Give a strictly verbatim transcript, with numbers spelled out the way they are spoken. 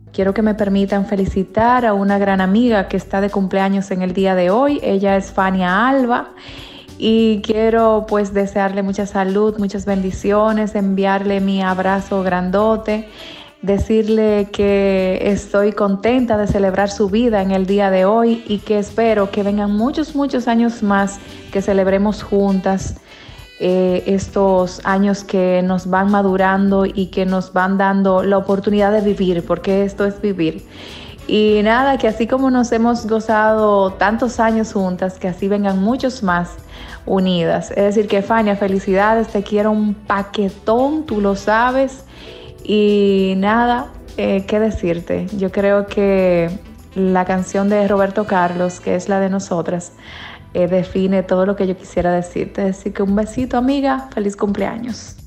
quiero que me permitan felicitar a una gran amiga que está de cumpleaños en el día de hoy. Ella es Fania Alba. Y quiero pues desearle mucha salud, muchas bendiciones, enviarle mi abrazo grandote, decirle que estoy contenta de celebrar su vida en el día de hoy y que espero que vengan muchos, muchos años más que celebremos juntas eh, estos años que nos van madurando y que nos van dando la oportunidad de vivir, porque esto es vivir. Y nada, que así como nos hemos gozado tantos años juntas, que así vengan muchos más unidas. Es decir que Fania, felicidades, te quiero un paquetón, tú lo sabes. Y nada, eh, qué decirte. Yo creo que la canción de Roberto Carlos, que es la de Nosotras, eh, define todo lo que yo quisiera decirte. Así que un besito, amiga, feliz cumpleaños.